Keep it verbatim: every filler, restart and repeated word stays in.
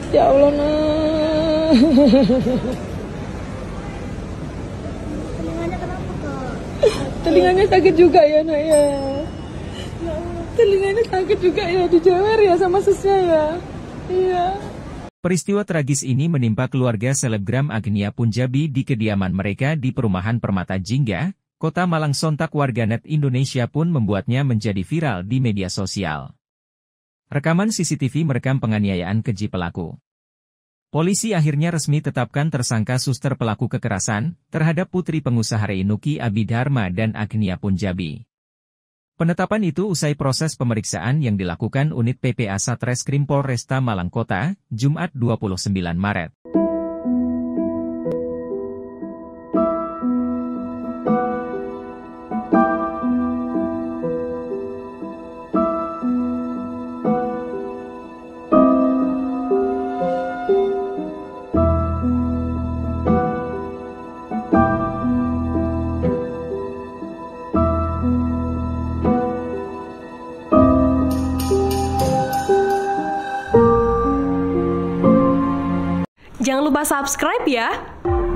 Ya Allah, nah. Telinganya kenapa, Kak? Telinganya sakit juga ya, nak ya. Telinganya sakit juga ya, dijewer ya sama susnya ya. Iya. Peristiwa tragis ini menimpa keluarga selebgram Agnia Punjabi di kediaman mereka di perumahan Permata Jingga, Kota Malang. Sontak warganet Indonesia pun membuatnya menjadi viral di media sosial. Rekaman C C T V merekam penganiayaan keji pelaku. Polisi akhirnya resmi tetapkan tersangka suster pelaku kekerasan terhadap putri pengusaha Reinuki Abidharma dan Agnia Punjabi. Penetapan itu usai proses pemeriksaan yang dilakukan unit P P A Satreskrim Polresta Malang Kota, Jumat dua puluh sembilan Maret. Jangan lupa subscribe ya!